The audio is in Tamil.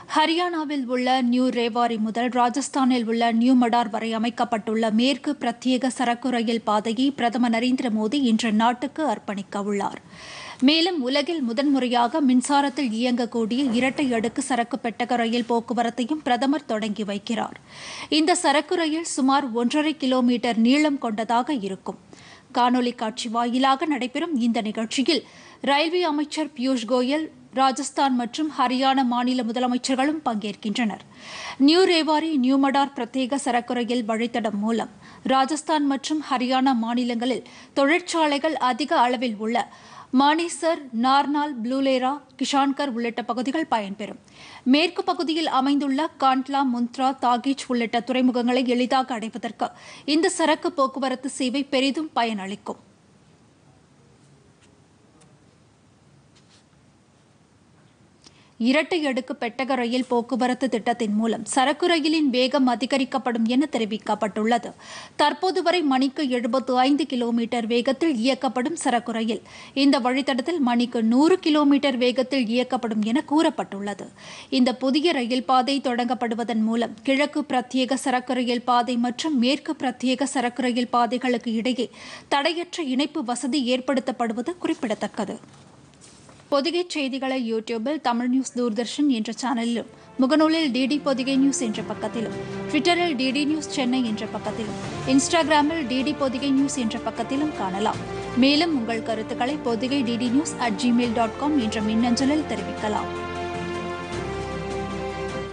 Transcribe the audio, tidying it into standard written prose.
ஹரியானாவில் உள்ள நியூ ரேவாரி முதல் ராஜஸ்தானில் உள்ள நியூ மடார் வரை அமைக்கப்பட்டுள்ள மேற்கு பிரத்யேக சரக்கு ரயில் பாதையை பிரதமர் நரேந்திர மோடி இன்று நாட்டுக்கு அர்ப்பணிக்க உள்ளார். மேலும் உலகில் முதன்முறையாக மின்சாரத்தில் இயங்கக்கூடிய இரட்டை அடுக்கு சரக்கு பெட்டக ரயில் போக்குவரத்தையும் பிரதமர் தொடங்கி வைக்கிறார். இந்த சரக்கு ரயில் சுமார் 1.5 கிலோமீட்டர் நீளம் கொண்டதாக இருக்கும். காணொலி காட்சி வாயிலாக நடைபெறும் இந்த நிகழ்ச்சியில் ரயில்வே அமைச்சர் பியூஷ் கோயல், ராஜஸ்தான் மற்றும் ஹரியானா மாநில முதலமைச்சர்களும் பங்கேற்கின்றனர். நியூ ரேவாரி நியூ மடார் பிரத்யேக சரக்கு ரயில் வழித்தடம் மூலம் ராஜஸ்தான் மற்றும் ஹரியானா மாநிலங்களில் தொழிற்சாலைகள் அதிக அளவில் உள்ள மானேசர், நார்னால், ப்ளூலேரா, கிஷான்கர் உள்ளிட்ட பகுதிகள் பயன்பெறும். மேற்கு பகுதியில் அமைந்துள்ள காண்ட்லா, முந்த்ரா, தாகேஜ் உள்ளிட்ட துறைமுகங்களை எளிதாக அடைவதற்கு இந்த சரக்கு போக்குவரத்து சேவை பெரிதும் பயனளிக்கும். இரட்டை அடுக்கு பெட்டக ரயில் போக்குவரத்து திட்டத்தின் மூலம் சரக்கு ரயிலின் வேகம் அதிகரிக்கப்படும் என தெரிவிக்கப்பட்டுள்ளது. தற்போது வரை மணிக்கு 75 கிலோமீட்டர் வேகத்தில் இயக்கப்படும் சரக்கு ரயில் இந்த வழித்தடத்தில் மணிக்கு 100 கிலோமீட்டர் வேகத்தில் இயக்கப்படும் என கூறப்பட்டுள்ளது. இந்த புதிய ரயில் பாதை தொடங்கப்படுவதன் மூலம் கிழக்கு பிரத்யேக சரக்கு ரயில் பாதை மற்றும் மேற்கு பிரத்யேக சரக்கு ரயில் பாதைகளுக்கு இடையே தடையற்ற இணைப்பு வசதி ஏற்படுத்தப்படுவது குறிப்பிடத்தக்கது. பொதிகை செய்திகளை யூடியூபில் தமிழ் நியூஸ் தூர்தர்ஷன் என்ற சேனலிலும், முகநூலில் டிடி பொதிகை நியூஸ் என்ற பக்கத்திலும், ட்விட்டரில் டிடி நியூஸ் சென்னை என்ற பக்கத்திலும், இன்ஸ்டாகிராமில் டிடி பொதிகை நியூஸ் என்ற பக்கத்திலும் காணலாம். மேலும் உங்கள் கருத்துக்களை பொதிகை DD News@gmail.com என்ற மின்னஞ்சலில் தெரிவிக்கலாம்.